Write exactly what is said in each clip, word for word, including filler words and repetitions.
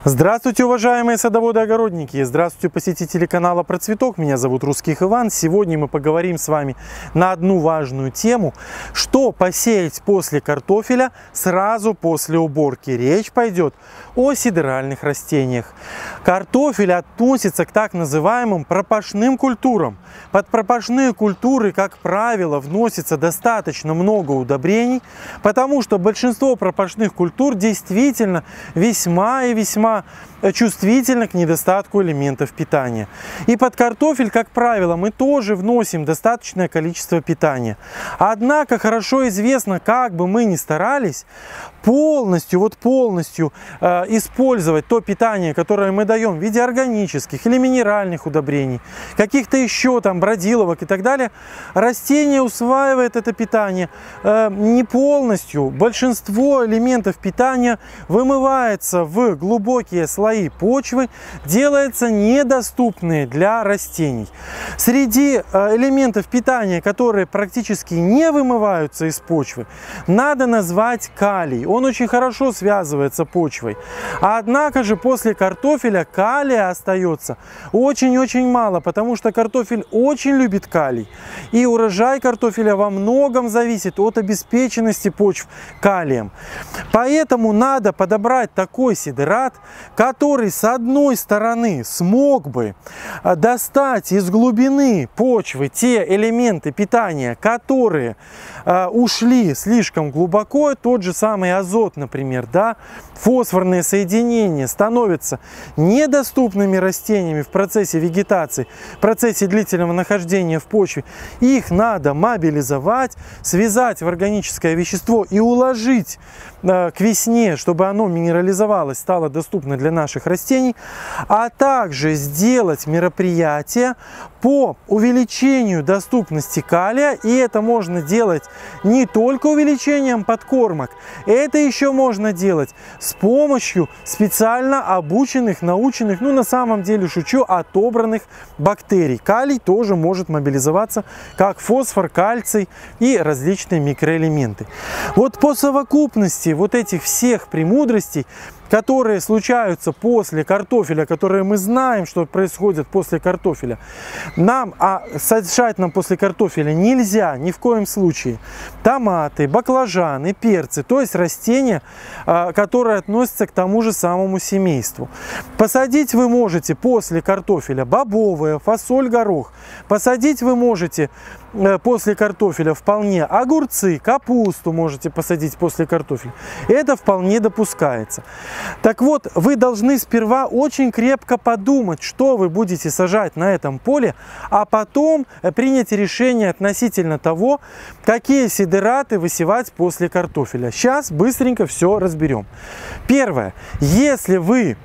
Здравствуйте, уважаемые садоводы-огородники! Здравствуйте, посетители канала Про Цветок! Меня зовут Русских Иван. Сегодня мы поговорим с вами на одну важную тему, что посеять после картофеля сразу после уборки. Речь пойдет о сидеральных растениях. Картофель относится к так называемым пропашным культурам. Под пропашные культуры, как правило, вносится достаточно много удобрений, потому что большинство пропашных культур действительно весьма и весьма чувствительно к недостатку элементов питания. И под картофель, как правило, мы тоже вносим достаточное количество питания. Однако хорошо известно, как бы мы ни старались, полностью, вот полностью э, использовать то питание, которое мы даем в виде органических или минеральных удобрений, каких-то еще там бродиловок и так далее, растение усваивает это питание э, не полностью. Большинство элементов питания вымывается в глубокие слои почвы, делается недоступные для растений. Среди э, элементов питания, которые практически не вымываются из почвы, надо назвать калий. Он очень хорошо связывается с почвой. Однако же после картофеля калия остается очень-очень мало, потому что картофель очень любит калий. И урожай картофеля во многом зависит от обеспеченности почв калием. Поэтому надо подобрать такой сидерат, который с одной стороны смог бы достать из глубины почвы те элементы питания, которые э, ушли слишком глубоко, тот же самый азот, например, да, фосфорные соединения становятся недоступными растениями в процессе вегетации, в процессе длительного нахождения в почве. Их надо мобилизовать, связать в органическое вещество и уложить э, к весне, чтобы оно минерализовалось, стало доступно для наших растений, а также сделать мероприятие по увеличению доступности калия. И это можно делать не только увеличением подкормок, это еще можно делать с помощью специально обученных, наученных, ну на самом деле шучу, отобранных бактерий. Калий тоже может мобилизоваться как фосфор, кальций и различные микроэлементы. Вот по совокупности вот этих всех премудростей, которые случаются после картофеля, которые мы знаем, что происходит после картофеля, нам, а сажать нам после картофеля нельзя ни в коем случае томаты, баклажаны, перцы, то есть растения, которые относятся к тому же самому семейству. Посадить вы можете после картофеля бобовые, фасоль, горох. Посадить вы можете после картофеля вполне огурцы, капусту можете посадить после картофеля. Это вполне допускается. Так вот, вы должны сперва очень крепко подумать, что вы будете сажать на этом поле, а потом принять решение относительно того, какие сидераты высевать после картофеля. Сейчас быстренько все разберем. Первое. Если вы...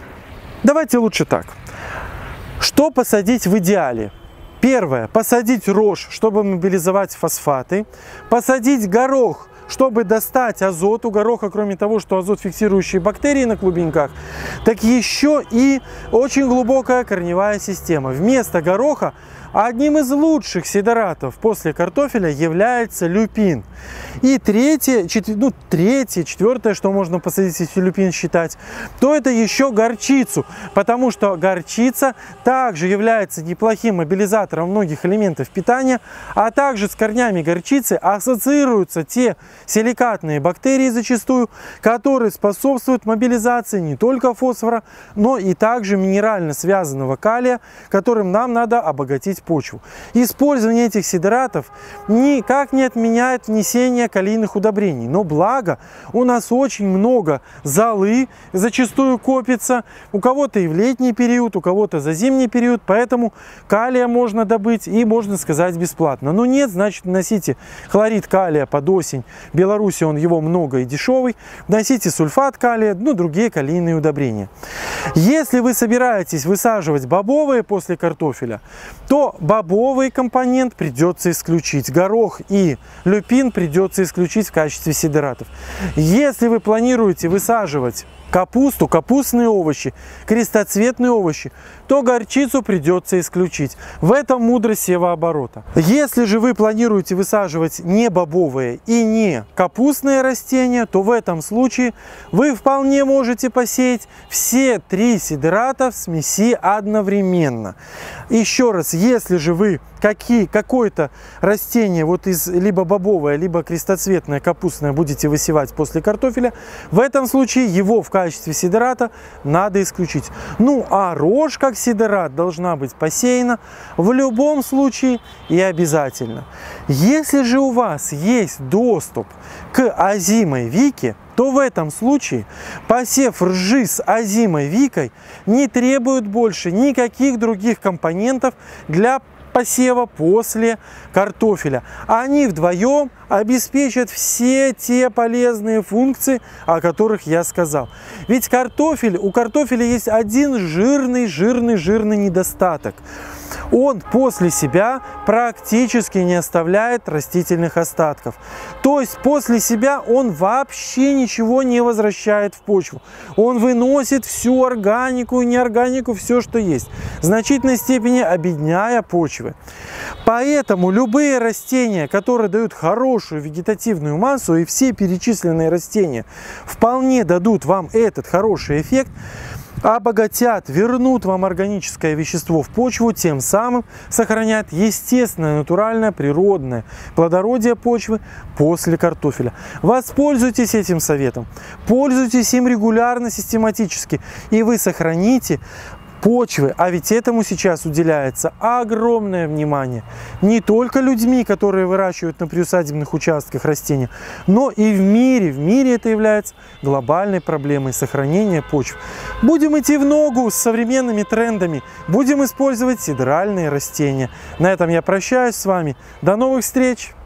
Давайте лучше так. Что посадить в идеале? Первое. Посадить рожь, чтобы мобилизовать фосфаты. Посадить горох, чтобы достать азот. У гороха, кроме того, что азот фиксирующие бактерии на клубеньках, так еще и очень глубокая корневая система. Вместо гороха одним из лучших сидератов после картофеля является люпин. И третье, четвер... ну, третье, четвертое, что можно посадить, если люпин считать, то это еще горчицу. Потому что горчица также является неплохим мобилизатором многих элементов питания, а также с корнями горчицы ассоциируются те силикатные бактерии зачастую, которые способствуют мобилизации не только фосфора, но и также минерально связанного калия, которым нам надо обогатить почву. Использование этих сидератов никак не отменяет внесение калийных удобрений. Но благо у нас очень много золы зачастую копится, у кого-то и в летний период, у кого-то за зимний период, поэтому калия можно добыть и, можно сказать, бесплатно. Но нет, значит, носите хлорид калия под осень. В Беларуси он его много и дешевый. Носите сульфат калия, ну, другие калийные удобрения. Если вы собираетесь высаживать бобовые после картофеля, то бобовый компонент придется исключить. Горох и люпин придется исключить в качестве сидератов. Если вы планируете высаживать капусту, капустные овощи, крестоцветные овощи, то горчицу придется исключить. В этом мудрость севооборота. Если же вы планируете высаживать не бобовые и не капустные растения, то в этом случае вы вполне можете посеять все три сидерата в смеси одновременно. Еще раз, если же вы какие, какое-то растение вот из либо бобовое, либо крестоцветное, капустное будете высевать после картофеля, в этом случае его в качестве сидерата надо исключить. Ну а рожь как сидерат должна быть посеяна в любом случае и обязательно. Если же у вас есть доступ к озимой вике, то в этом случае посев ржи с озимой викой не требует больше никаких других компонентов для посева после картофеля. Они вдвоем обеспечат все те полезные функции, о которых я сказал. Ведь картофель, у картофеля есть один жирный, жирный, жирный недостаток. Он после себя практически не оставляет растительных остатков. То есть после себя он вообще ничего не возвращает в почву. Он выносит всю органику и неорганику, все, что есть, в значительной степени обедняя почвы. Поэтому любые растения, которые дают хорошую вегетативную массу, и все перечисленные растения вполне дадут вам этот хороший эффект, обогатят, вернут вам органическое вещество в почву, тем самым сохранят естественное, натуральное, природное плодородие почвы после картофеля. Воспользуйтесь этим советом, пользуйтесь им регулярно, систематически, и вы сохраните почвы, а ведь этому сейчас уделяется огромное внимание не только людьми, которые выращивают на приусадебных участках растения, но и в мире. В мире это является глобальной проблемой сохранения почв. Будем идти в ногу с современными трендами, будем использовать сидеральные растения. На этом я прощаюсь с вами. До новых встреч!